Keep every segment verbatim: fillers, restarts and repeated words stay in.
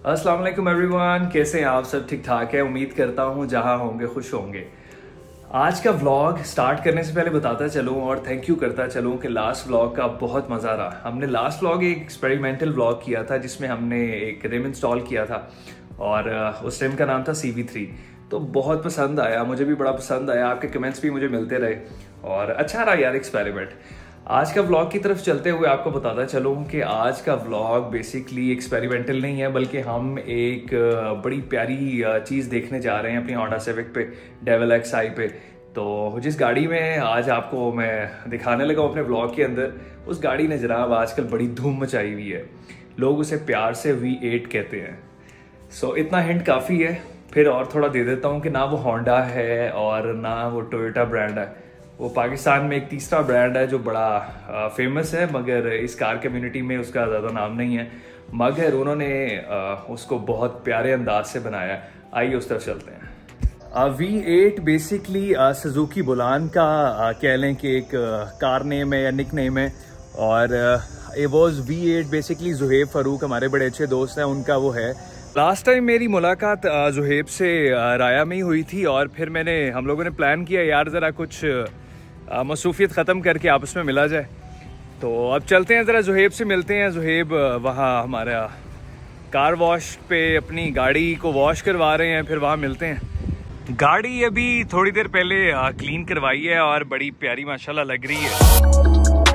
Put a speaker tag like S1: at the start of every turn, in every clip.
S1: अस्सलाम वालेकुम एवरीवन, कैसे हैं आप सब? ठीक ठाक है, उम्मीद करता हूँ जहाँ होंगे खुश होंगे। आज का व्लॉग स्टार्ट करने से पहले बताता चलूँ और थैंक यू करता चलूँ कि लास्ट व्लॉग का बहुत मज़ा रहा। हमने लास्ट व्लॉग एक एक्सपेरिमेंटल व्लॉग किया था जिसमें हमने एक रिम इंस्टॉल किया था और उस रिम का नाम था सी वी थ्री। तो बहुत पसंद आया, मुझे भी बड़ा पसंद आया, आपके कमेंट्स भी मुझे मिलते रहे और अच्छा रहा यार एक्सपेरिमेंट। आज का व्लॉग की तरफ चलते हुए आपको बताता चलूँ कि आज का व्लॉग बेसिकली एक्सपेरिमेंटल नहीं है, बल्कि हम एक बड़ी प्यारी चीज़ देखने जा रहे हैं अपनी होंडा सिविक पे, डेविल एक्स आई पे। तो जिस गाड़ी में आज आपको मैं दिखाने लगा अपने व्लॉग के अंदर, उस गाड़ी ने जनाब आजकल बड़ी धूम मचाई हुई है। लोग उसे प्यार से वी एट कहते हैं। सो इतना हिंट काफ़ी है। फिर और थोड़ा दे देता हूँ कि ना वो होंडा है और ना वो टोयोटा ब्रांड है। वो पाकिस्तान में एक तीसरा ब्रांड है जो बड़ा फेमस है, मगर इस कार कम्युनिटी में उसका ज़्यादा नाम नहीं है, मगर उन्होंने आ, उसको बहुत प्यारे अंदाज से बनाया। आइए उस तरफ चलते हैं। V eight basically Suzuki Bolan का आ, कह लें कि एक कार नेम है या निक नेम है। और a was V eight basically Zuhaib Farooq, हमारे बड़े अच्छे दोस्त हैं, उनका वो है। लास्ट टाइम मेरी मुलाकात जुहेब से राया में ही हुई थी और फिर मैंने हम लोगों ने प्लान किया यार ज़रा कुछ मसरूफियत ख़त्म करके आपस में मिला जाए। तो अब चलते हैं, ज़रा जुहेब से मिलते हैं। जुहेब वहाँ हमारा कार वॉश पे अपनी गाड़ी को वॉश करवा रहे हैं, फिर वहाँ मिलते हैं। गाड़ी अभी थोड़ी देर पहले क्लीन करवाई है और बड़ी प्यारी माशाल्लाह लग रही है।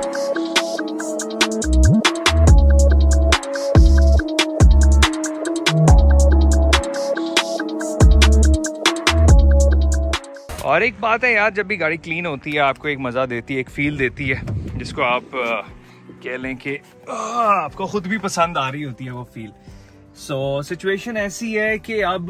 S1: और एक बात है यार, जब भी गाड़ी क्लीन होती है आपको एक मज़ा देती है, एक फील देती है, जिसको आप कह लें कि आपको खुद भी पसंद आ रही होती है वो फील। सो सिचुएशन ऐसी है कि अब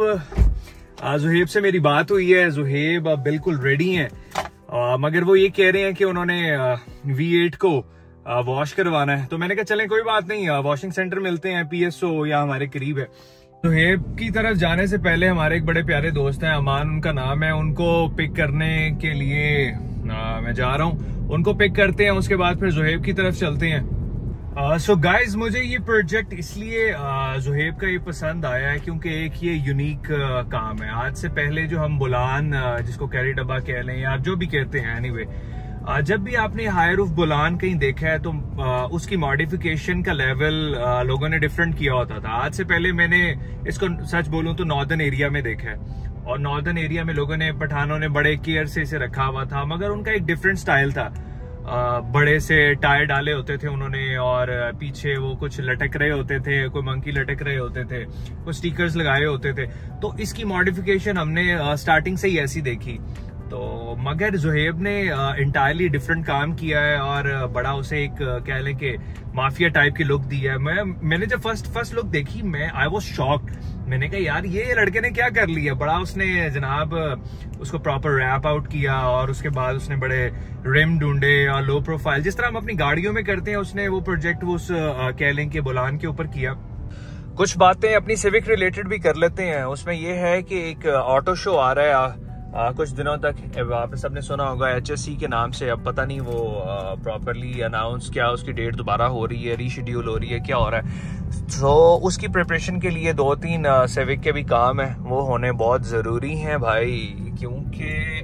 S1: जुहेब से मेरी बात हुई है। जुहेब अब बिल्कुल रेडी हैं, मगर वो ये कह रहे हैं कि उन्होंने वी एट को वॉश करवाना है। तो मैंने कहा चलें कोई बात नहीं, वॉशिंग सेंटर मिलते हैं, पी एस ओ या हमारे करीब है। जुहेब की तरफ जाने से पहले हमारे एक बड़े प्यारे दोस्त हैं, अमान उनका नाम है, उनको पिक करने के लिए आ, मैं जा रहा हूँ। उनको पिक करते हैं, उसके बाद फिर जुहेब की तरफ चलते हैं। सो गाइज, मुझे ये प्रोजेक्ट इसलिए जुहेब का ये पसंद आया है क्योंकि एक ये यूनिक uh, काम है। आज से पहले जो हम बुलान, uh, जिसको कैरी डब्बा कह लें या जो भी कहते हैं, एनीवे uh, जब भी आपने हायर ऑफ बुलान कहीं देखा है तो uh, उसकी मॉडिफिकेशन का लेवल uh, लोगों ने डिफरेंट किया होता था। आज से पहले मैंने इसको सच बोलूं तो नॉर्दर्न एरिया में देखा है, और नॉर्दर्न एरिया में लोगों ने, पठानों ने बड़े केयर से इसे रखा हुआ था, मगर उनका एक डिफरेंट स्टाइल था। Uh, बड़े से टायर डाले होते थे उन्होंने, और पीछे वो कुछ लटक रहे होते थे, कोई मंकी लटक रहे होते थे, कुछ स्टिकर्स लगाए होते थे। तो इसकी मॉडिफिकेशन हमने स्टार्टिंग से ही ऐसी देखी। तो मगर जुहेब ने इंटायरली डिफरेंट काम किया है और बड़ा उसे एक कह लें कि माफिया टाइप की लुक दी है। मैं मैंने जब फर्स्ट फर्स्ट लुक देखी, मैं आई वाज शॉक्ड। मैंने कहा यार ये लड़के ने क्या कर लिया। बड़ा उसने जनाब उसको प्रॉपर रैप आउट किया और उसके बाद उसने बड़े रिम ढूंढे और लो प्रोफाइल, जिस तरह हम अपनी गाड़ियों में करते हैं, उसने वो प्रोजेक्ट वो उस कह लें कि बुलान के ऊपर किया। कुछ बातें अपनी सिविक रिलेटेड भी कर लेते हैं। उसमें ये है कि एक ऑटो शो आ रहा है आ, कुछ दिनों तक, आपने सबने सुना होगा एच एस सी के नाम से। अब पता नहीं वो प्रॉपरली अनाउंस क्या उसकी डेट दोबारा हो रही है, रीशेड्यूल हो रही है, क्या हो रहा है। तो उसकी प्रिपरेशन के लिए दो तीन सिविक के भी काम है, वो होने बहुत ज़रूरी हैं भाई, क्योंकि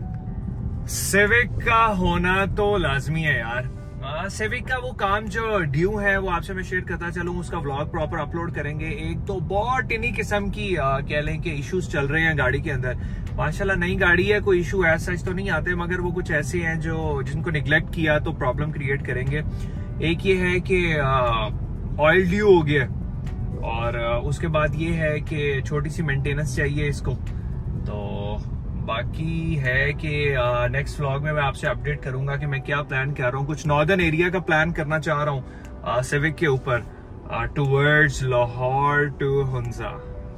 S1: सिविक का होना तो लाजमी है यार। सिविक का वो काम जो ड्यू है वो आपसे मैं शेयर करता चलूँ, उसका व्लॉग प्रॉपर अपलोड करेंगे। एक तो बहुत इन्हीं किस्म की आ, कह लें कि इश्यूज चल रहे हैं गाड़ी के अंदर। माशाल्लाह नई गाड़ी है, कोई इशू ऐसा सच तो नहीं आते, मगर वो कुछ ऐसे हैं जो जिनको निगलेक्ट किया तो प्रॉब्लम क्रिएट करेंगे। एक ये है कि ऑयल ड्यू हो गया, और आ, उसके बाद ये है कि छोटी सी मेंटेनेंस चाहिए इसको। तो बाकी है कि नेक्स्ट व्लॉग में मैं आपसे अपडेट करूंगा कि मैं क्या प्लान कर रहा हूँ। कुछ नॉर्दर्न एरिया का प्लान करना चाह रहा हूँ सिविक के ऊपर, टुवर्ड्स लाहौर टू हुंजा।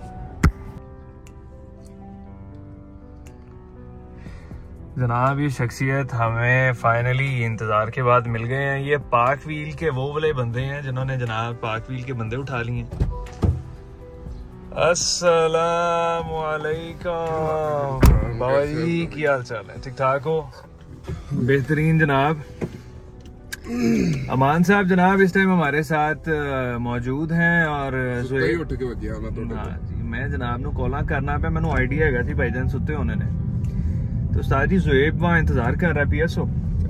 S1: जनाब ये शख्सियत हमें फाइनली इंतजार के बाद मिल गए हैं। ये पाक व्हील के वो वाले बंदे हैं जिन्होंने जनाब पाक व्हील के बंदे उठा लिए हैं। अस्सलामु अलैकुम बाबा जी, क्या हाल चाल है? ठीक ठाक हो? बेहतरीन जनाब। अमान साहब जनाब इस टाइम हमारे साथ मौजूद हैं और
S2: उठ के वजिया मैं तो
S1: हाँ जी मैं जनाब नु कॉल करना पे मैंने आइडिया हैगा सी भाईजान सुते होने ने तो उस्ताद जी ज़ुएब वहां इंतजार कर रहा है पीएसओ।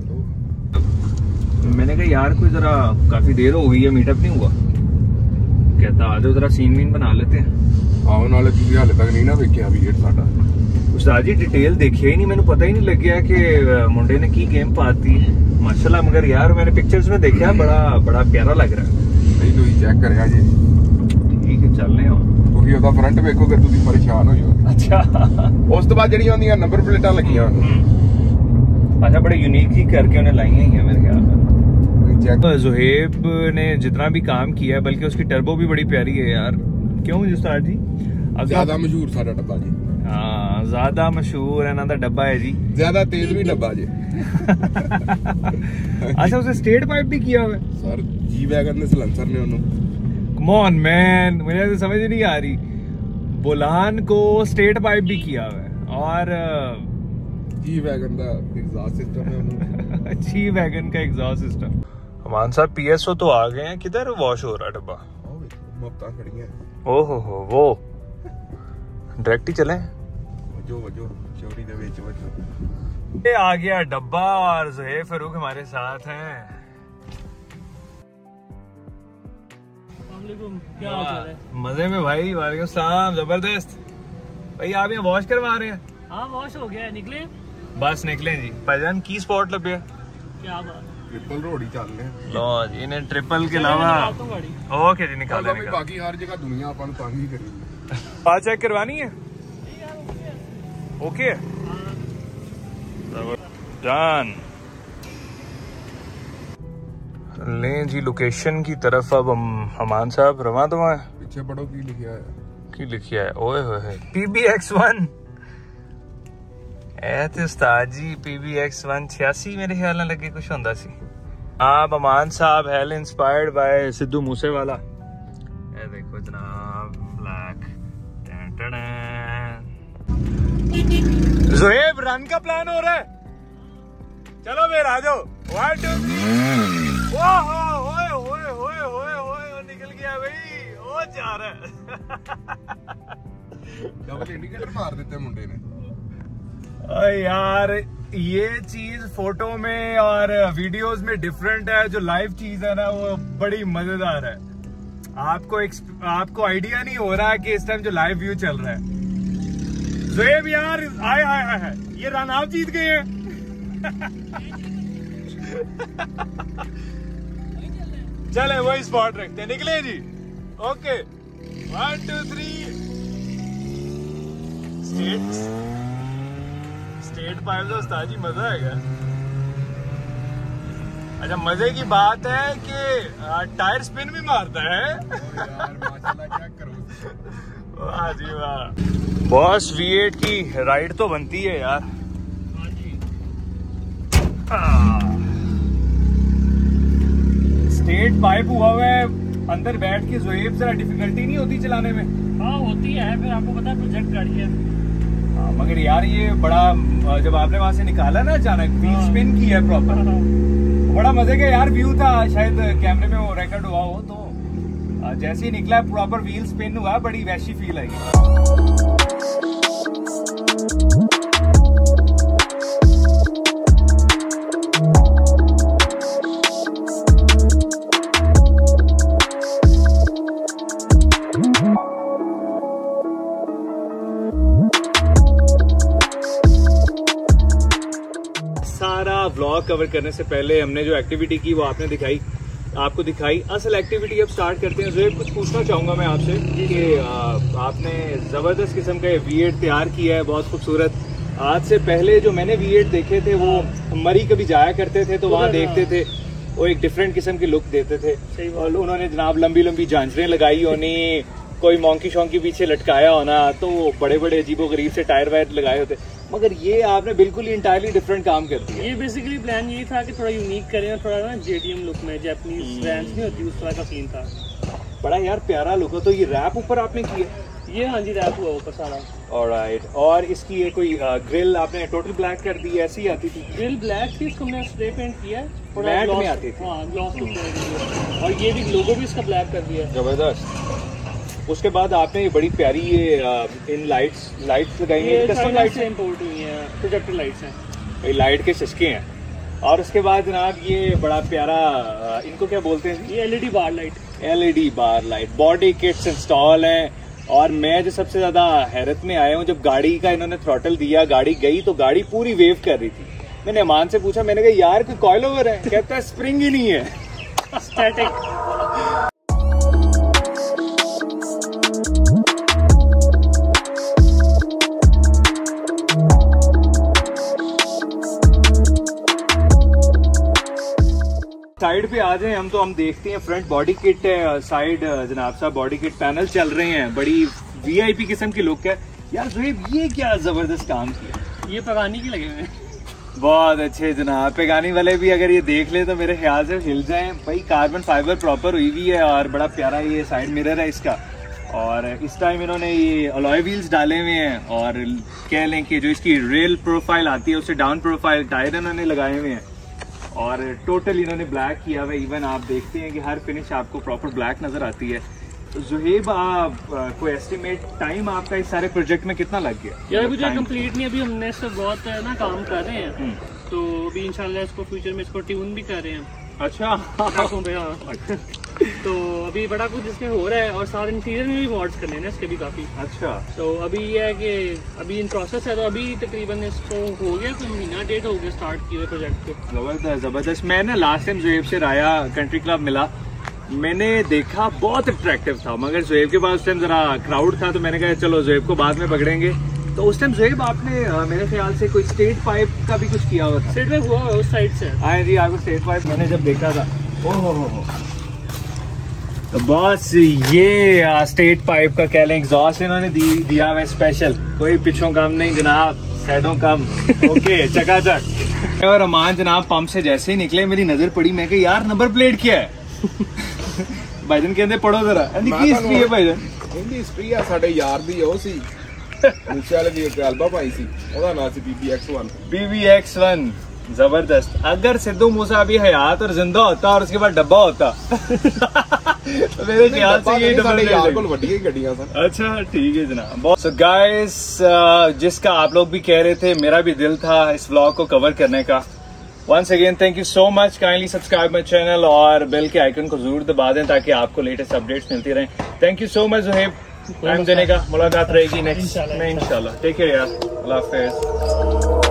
S1: मैंने कहा यार कोई जरा काफी देर हो गई है मीटअप नहीं हुआ, कहता आ जाओ जरा सीन वीन बना लेते हैं।
S2: आओ नाले तुसी हाले तक नहीं ना देखिया वीडियो साडा
S1: उस्ताद जी डिटेल देखिया ही नहीं, मैंने पता ही नहीं लग गया कि मुंडे ने की गेम पाती माशाल्लाह। मगर यार मैंने पिक्चर्स में देखा बड़ा बड़ा प्यारा लग रहा है।
S2: नहीं तो चेक करया जी
S1: ठीक है चलने हो
S2: तुसी ओदा फ्रंट देखोगे तुसी परेशान हो जाओगे।
S1: अच्छा
S2: उस तो बाद जड़ी होंदियां नंबर प्लेटां लगियां
S1: अच्छा बड़े यूनिक ही करके उन्हें लाई हैं मेरे ख्याल में। ज़ुहैब ने जितना भी काम किया है बल्कि उसकी टर्बो भी बड़ी प्यारी है यार। क्यों उस्ताद जी?
S2: ज्यादा मशहूर सारा डब्बा जी।
S1: हाँ ज्यादा मशहूर है ना दा डब्बा है जी, ज्यादा
S2: तेज भी डब्बा जी।
S1: अच्छा उसे स्टेट पाइप भी किया हुआ है
S2: सर जी वैगन ने सिलेंसर ने उन्होंने।
S1: कम ऑन मैन मुझे तो समझ नहीं आ रही, बुलान को स्टेट पाइप भी किया हुआ है और
S2: जी वैगन का एग्जॉस्ट सिस्टम है उन्होंने।
S1: जी वैगन का एग्जॉस्ट सिस्टम। अमान साहब पीएसओ तो आ गए हैं, किधर वॉश हो रहा है डब्बा?
S2: मफ्ता खड़ी है।
S1: ओहो हो वो डायरेक्ट ही चले
S2: वजो वजो चोरी दे विच वजो।
S1: ये आ गया डब्बा और ज़ुहैब फारूक हमारे साथ हैं।
S3: क्या हाल है?
S1: मजे में भाई, वालेकुम सलाम। जबरदस्त भाई आप यहाँ वॉश करवा रहे हैं?
S3: हाँ वॉश हो गया है, निकले
S1: बस निकले जी। भाईजान की स्पॉट लगे?
S3: क्या बात,
S2: ट्रिपल रोड ही चल रहे
S1: लो जी इन्हें ट्रिपल के अलावा ओके जी निकाल
S2: हैं। बाकी हर जगह दुनिया अपन तंग ही करेगी।
S1: बात चेक करवानी है ओके डन। लें जी लोकेशन की तरफ अब हम अमान साहब रवा दवा है।
S2: पीछे पढ़ो की लिखा है
S1: की लिखा है ओए होए पी बी एक्स वन उस्ताद जी पी बी एक्स वन छियासी मेरे ख्याल में लगे कुछ होंदा सी। आप अमान साहब hell inspired by Sidhu Moosewala. ये देखो जनाब ब्लैक। ज़ुहैब रन का प्लान हो रहा है, चलो मेरे आ जाओ। वन टू थ्री ओए होए होए होए होए निकल गया भाई, ओ जा रहा है।
S2: डबल इंडिकेटर मार देते मुंडे ने।
S1: यार ये चीज फोटो में और वीडियोस में डिफरेंट है, जो लाइव चीज है ना वो बड़ी मजेदार है। आपको आपको आइडिया नहीं हो रहा है कि इस टाइम जो लाइव व्यू चल रहा है। ज़ुहैब यार आए आए आए ये रन आप जीत गए हैं। चले वही स्पॉट रखते निकले जी। Okay one two three straight straight pipe तो उस्ताद जी मजा आएगा। अच्छा मजे की बात है कि टायर स्पिन भी मारता है।
S2: यार माशाल्लाह क्या करो।
S1: वाह जी वाह। बॉस वी एट की राइड तो बनती है यार।
S3: हाँ जी।
S1: स्टेट पाइप हुआ हुआ है अंदर बैठ के ज़ुहैब जरा डिफिकल्टी नहीं होती चलाने में?
S3: हाँ होती है, फिर आपको पता है प्रोजेक्ट गाड़ी है।
S1: हाँ, मगर यार ये बड़ा जब आपने वहां से निकाला ना अचानक व्हील स्पिन की है प्रॉपर, बड़ा मजे का यार व्यू था। शायद कैमरे में वो रिकॉर्ड हुआ हो तो जैसे ही निकला प्रॉपर व्हील स्पिन हुआ, बड़ी वैसी फील आई। सारा व्लॉग कवर करने से पहले हमने जो एक्टिविटी की वो आपने दिखाई आपको दिखाई। असल एक्टिविटी अब स्टार्ट करते हैं। ज़ुहैब कुछ पूछना चाहूंगा मैं आपसे कि आपने जबरदस्त किस्म का वी एट तैयार किया है, बहुत खूबसूरत। आज से पहले जो मैंने वी एट देखे थे वो मरी कभी जाया करते थे तो वहाँ देखते थे वो एक डिफरेंट किस्म की लुक देते थे। और उन्होंने जनाब लंबी लंबी झांझरें लगाई होनी, कोई मोंकी शोंकी पीछे लटकाया होना, तो बड़े बड़े अजीबो गरीब से टायर वायर लगाए होते। मगर ये आपने बिल्कुल ही इंटायरली डिफरेंट काम कर दिया।
S3: ये बेसिकली प्लान ये था कि थोड़ा यूनिक करें और थोड़ा ना जेडीएम लुक में, जापानीज वैन्स नहीं होती उस तरह का सीन था।
S1: बड़ा यार प्यारा लुक हो। तो ये रैप ऊपर आपने किया?
S3: ये हाँ जी रैप हुआ ऊपर सारा।
S1: ऑलराइट। और इसकी ये कोई ग्रिल आपने टोटल ब्लैक कर दी, ऐसी ही आती थी?
S3: ग्रिल ब्लैक थी, इसको हमने स्प्रे पेंट किया है, थोड़ा
S1: मैट
S3: ग्लॉस
S1: में आती थी।
S3: हाँ ग्लॉस लुक में। और ये भी लोगो भी इसका ब्लैक कर दिया है।
S1: जबरदस्त। उसके बाद आपने ये बड़ी प्यारी ये इन लाइट्स लाइट्स लगाई हैं,
S3: ये
S1: कस्टम
S3: चाइना
S1: लाइट्स
S3: से इंपोर्ट हुई हैं, प्रोजेक्टर लाइट्स हैं।
S1: ये लाइट के सिस्के हैं। और उसके बाद जनाब ये बड़ा प्यारा, इनको क्या बोलते हैं?
S3: ये LED bar light,
S1: LED bar light. Body kits install हैं। और मैं जो सबसे ज्यादा हैरत में आया हूँ, जब गाड़ी का इन्होंने थ्रॉटल दिया, गाड़ी गई तो गाड़ी पूरी वेव कर रही थी। मैंने अमान से पूछा, मैंने कहा यार कोई कॉइल ओवर है? कहता है स्प्रिंग ही नहीं है,
S3: स्टैटिक।
S1: साइड पे आ जाए हम तो हम देखते हैं फ्रंट बॉडी किट है, साइड जनाब साहब बॉडी किट पैनल चल रहे हैं, बड़ी वीआईपी किस्म की लुक है। यार ज़ुहैब ये क्या जबरदस्त काम किया।
S3: ये पगानी की लगे हुए हैं।
S1: बहुत अच्छे जनाब, पेगानी वाले भी अगर ये देख ले तो मेरे ख्याल से हिल जाएं। भाई कार्बन फाइबर प्रॉपर हुई हुई है और बड़ा प्यारा ये साइड मिरर है इसका। और इस टाइम इन्होंने ये अलॉय व्हील्स डाले हुए हैं और कह लें कि जो इसकी रेल प्रोफाइल आती है उससे डाउन प्रोफाइल टायर इन्होंने लगाए हुए हैं। और टोटल इन्होंने ब्लैक किया हुआ है। इवन आप देखते हैं कि हर फिनिश आपको प्रॉपर ब्लैक नजर आती है। तो ज़ुहैब आप कोई एस्टिमेट टाइम आपका इस सारे प्रोजेक्ट में कितना लग गया?
S3: यार अभी जो कंप्लीट नहीं, अभी हमने इस पर बहुत ना काम कर रहे हैं, तो अभी इंशाल्लाह इसको फ्यूचर में इसको ट्यून भी कर रहे हैं।
S1: अच्छा
S3: हाँ। तो अभी बड़ा कुछ इसमें हो रहा है और सारे इंटीरियर में भी मॉड्स करने हैं इसके भी काफी।
S1: अच्छा,
S3: तो अभी ये है कि अभी इन प्रोसेस है, तो अभी तकरीबन इसको हो गया कोई महीना डेट हो गया स्टार्ट किए प्रोजेक्ट को।
S1: जबरदस्त जबरदस्त। मैं ना लास्ट टाइम ज़ुहैब से राया कंट्री क्लब मिला, मैंने देखा बहुत अट्रैक्टिव था, मगर ज़ुहैब के पास उस टाइम जरा क्राउड था तो मैंने कहा चलो ज़ुहैब को बाद में पकड़ेंगे। तो उस टाइम ज़ुहैब आपने मेरे ख्याल से कोई स्टेट पाइप का भी कुछ किया हुआ था।
S3: स्टेट पाइप हुआ है उस साइड से।
S1: हाँ जी, आपको स्टेट पाइप मैंने जब देखा था, ओहो हो हो तो बस ये स्टेट पाइप का कह लें एग्जॉस्ट इन्होंने दी, दिया हुआ स्पेशल, कोई पिछों कम नहीं जनाब, साइडों कम। ओके चकाचक। और अमान जनाब पंप से जैसे ही निकले मेरी नजर पड़ी, मैं कहा यार नंबर प्लेट क्या है? भाईजन कहते पढ़ो जरा, की हिस्ट्री है भाईजन?
S2: ਇਹਦੀ ਹਿਸਟਰੀ ਆ ਸਾਡੇ ਯਾਰ ਦੀ ਉਹ ਸੀ ਮੂਸੇ ਵਾਲੇ ਦੀ ਇੱਕ ਐਲਬਮ ਆਈ ਸੀ, ਉਹਦਾ ਨਾਮ ਸੀ B B X one.
S1: B B X one जबरदस्त। अगर सिद्धू मूसा अभी हयात और जिंदा होता और उसके बाद डब्बा होता तो मेरे ख्याल से ये
S2: ਸਾਡੇ ਯਾਰ ਕੋਲ ਵੱਡੀਆਂ ਹੀ ਗੱਡੀਆਂ ਸਨ।
S1: अच्छा ठीक है जनाब। सो गाइस, जिसका आप लोग भी कह रहे थे, मेरा भी दिल था इस व्लॉग को कवर करने का। Once again thank you so much, kindly subscribe my channel और बेल के आइकन को जरूर दबा दें ताकि आपको लेटेस्ट अपडेट्स मिलती रहें। Thank you so much Zuhaib, time देने का। मुलाकात रहेगी नेक्स्ट में इंशाल्लाह। टेक केयर यार, अल्लाह हाफिज़।